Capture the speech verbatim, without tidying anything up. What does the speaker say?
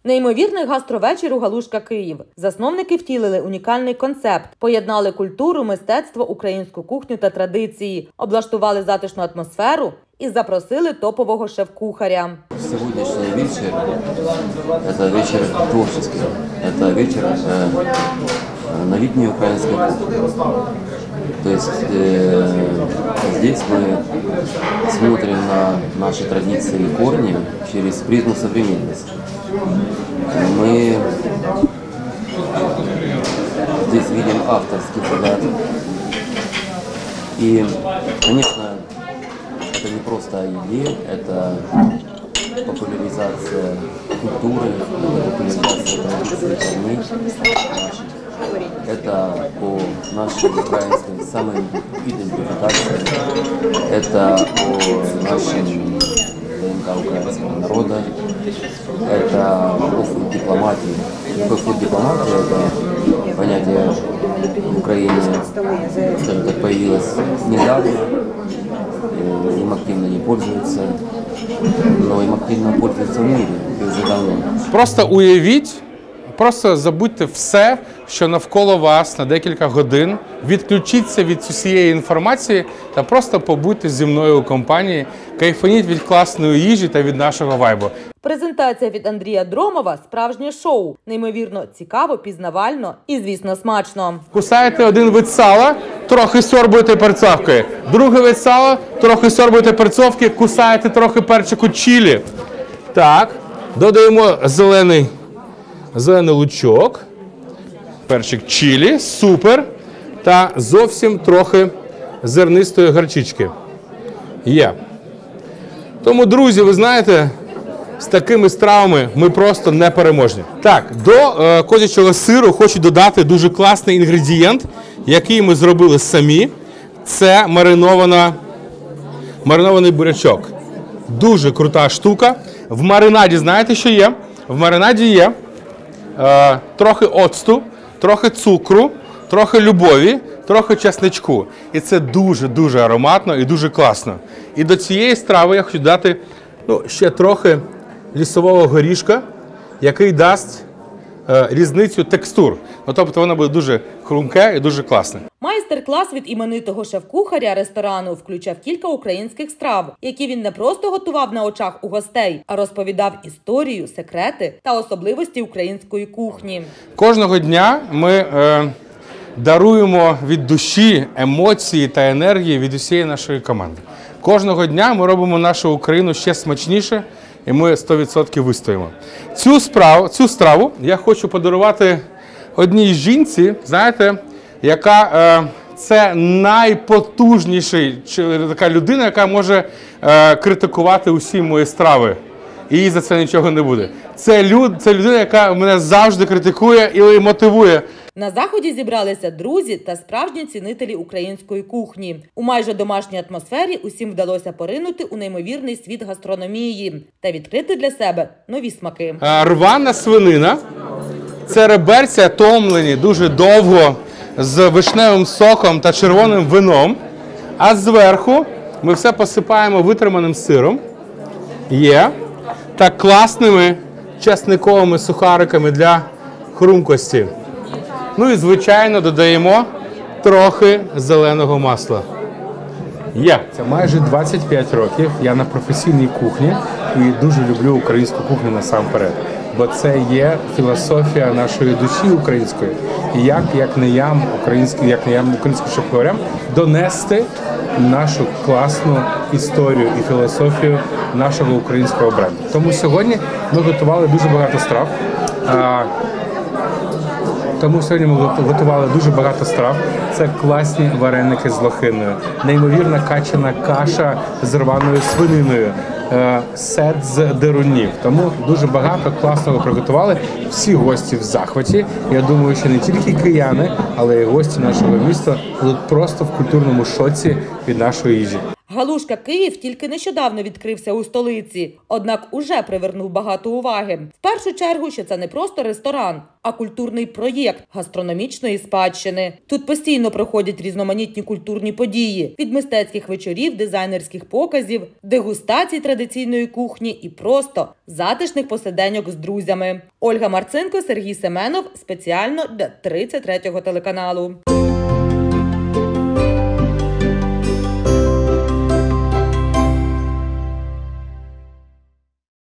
Неймовірний гастровечір у Галушка Київ. Засновники втілили унікальний концепт, поєднали культуру, мистецтво, українську кухню та традиції, облаштували затишну атмосферу і запросили топового шеф-кухаря. Сьогоднішній вечір – це вечір творчий, це вечір новітньої української кухні. То есть э, здесь мы смотрим на наши традиции и корни через призму современности. Мы здесь видим авторский взгляд. И, конечно, это не просто о еде, это популяризация культуры, это популяризация традиций корней наших. Это по нашей украинской самоидентификации, это по нашим ДНК украинского народа, это по фуд-дипломатии. Фуд-дипломатия – это понятие в Украине, скажем так, появилось недавно, им активно не пользуются, но им активно пользуются в мире уже давно. Просто уявіть, просто забудьте все, що навколо вас на декілька годин, відключіться від усієї інформації та просто побудьте зі мною у компанії, кайфаніть від класної їжі та від нашого вайбу. Презентація від Андрія Дромова – справжнє шоу. Неймовірно цікаво, пізнавально і, звісно, смачно. Кусаєте один вид сала, трохи сьорбуєте перцовки. Другий вид сала, трохи сьорбуєте перцовки, кусаєте трохи перчику чилі. Так, додаємо зелений, зелений лучок. Перчик чилі, супер, та зовсім трохи зернистої гарчички. Є. Тому, друзі, ви знаєте, з такими стравами ми просто непереможні. Так, до е, козячого сиру хочу додати дуже класний інгредієнт, який ми зробили самі. Це маринована, маринований бурячок. Дуже крута штука. В маринаді, знаєте, що є? В маринаді є е, трохи оцту, трохи цукру, трохи любові, трохи чесничку. І це дуже-дуже ароматно і дуже класно. І до цієї страви я хочу дати ну, ще трохи лісового горішка, який дасть е, різницю текстур. Ну, тобто воно буде дуже хрумке і дуже класне. Майстер-клас від іменитого шеф-кухаря ресторану включав кілька українських страв, які він не просто готував на очах у гостей, а розповідав історію, секрети та особливості української кухні. Кожного дня ми е, даруємо від душі емоції та енергії від усієї нашої команди. Кожного дня ми робимо нашу Україну ще смачніше, і ми сто відсотків вистоїмо. Цю, справу, цю страву я хочу подарувати одній жінці, знаєте, яка е, це найпотужніша така людина, яка може е, критикувати усі мої страви. І їй за це нічого не буде. Це, люд, це людина, яка мене завжди критикує і мотивує. На заході зібралися друзі та справжні цінителі української кухні. У майже домашній атмосфері усім вдалося поринути у неймовірний світ гастрономії та відкрити для себе нові смаки. Рвана свинина. Це реберця томлені дуже довго з вишневим соком та червоним вином. А зверху ми все посипаємо витриманим сиром. Є. Та класними чесниковими сухариками для хрумкості. Ну і, звичайно, додаємо трохи зеленого масла. Є. Це майже двадцять п'ять років. Я на професійній кухні і дуже люблю українську кухню насамперед. Бо це є філософія нашої душі української. І як, як не я, українським, як не я, українським шеф-поварям, донести нашу класну історію і філософію нашого українського бренду. Тому сьогодні ми готували дуже багато страв. Тому сьогодні ми готували дуже багато страв. Це класні вареники з лохиною, неймовірна качана каша з рваною свининою, сет з дерунів. Тому дуже багато класного приготували. Всі гості в захваті. Я думаю, що не тільки кияни, але й гості нашого міста будуть просто в культурному шоці від нашої їжі. Галушка Київ тільки нещодавно відкрився у столиці, однак уже привернув багато уваги. В першу чергу, що це не просто ресторан, а культурний проєкт гастрономічної спадщини. Тут постійно проходять різноманітні культурні події – від мистецьких вечорів, дизайнерських показів, дегустацій традиційної кухні і просто затишних посиденьок з друзями. Ольга Марцинко, Сергій Семенов. Спеціально для тридцять третього телеканалу.